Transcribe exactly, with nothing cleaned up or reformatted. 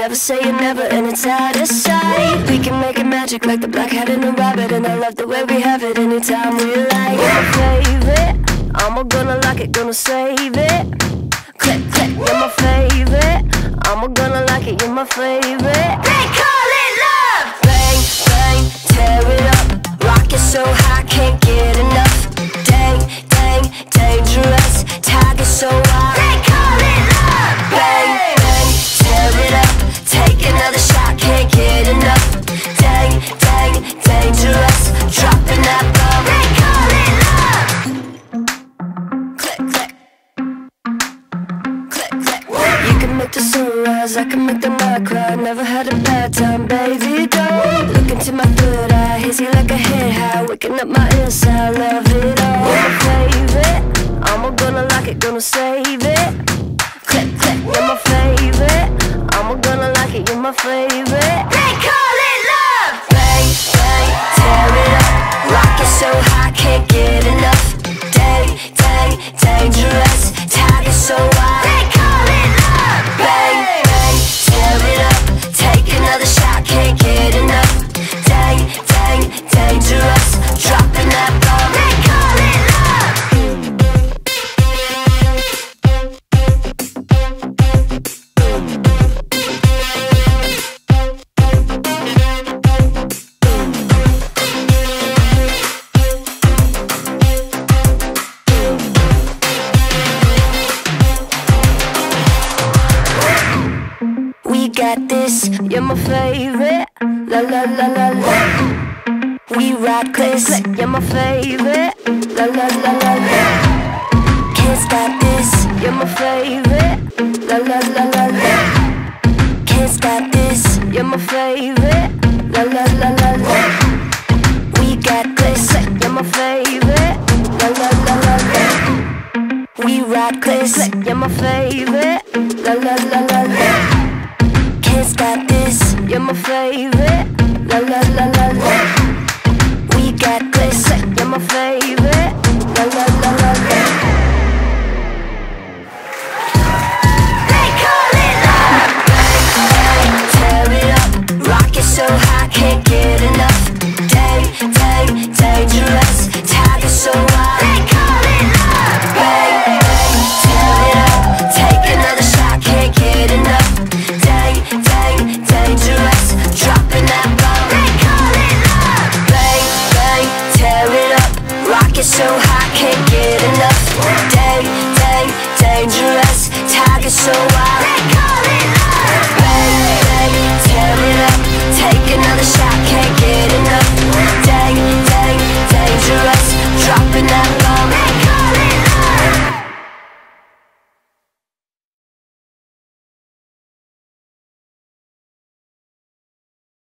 never say it never, and it's out of sight. We can make it magic like the black hat and the rabbit, and I love the way we have it anytime we like. You're my favorite, I'm gonna like it, gonna save it. Click, click, you're my favorite, I'm gonna like it, you're my favorite. They call it love! Bang, bang, tear it up, rock it so high, can't get enough. Dang, dang, dangerous, tiger so wild. They call it love! Bang, bang, tear it up, take another shot, can't get enough. Dang, dang, dangerous, dropping that bomb. They call it love! Click, click, click, click. You can make the sunrise, I can make the night cry. Never had a bad time, baby, don't look into my third eye, hazy like a head high, waking up my inside, love it all. You're my favorite, I'm gonna like it, gonna save it. Click, click, you're my favorite, I'm gonna like it, you're my favorite. They call it love! Bang, bang, tear it up, rock it so high, can't get enough. Dang, dang, dangerous, tiger so wild. They call it love! Bang, bang, tear it up, take another shot, can't get enough. Dang, dang, dangerous, dropping that bomb. They call it love! We got this, you're my favorite. La la la la la. We rock this, you're my favorite. La la la la la. Can't stop this, you're my favorite. La la la la la. Can't stop this, you're my favorite. La la la la la. We got this, you're my favorite. La la la la la. We rock this, you're my favorite. La la la la la. Can't stop this, you're my favorite. La la la la la. We got this, you're my favorite. La la la la la. They call it love. Bang, bang, tear it up, rock it so high, can't get enough. Dang, dang, dangerous, tiger so wild. They call it love. Bang, bang, tear it up, take another shot, can't get enough. Dang, dang, dangerous, dropping that bomb. They call it love. Bang, bang, tear it up, rock it so high, can't get enough. Dang, dang, dangerous, tiger so wild.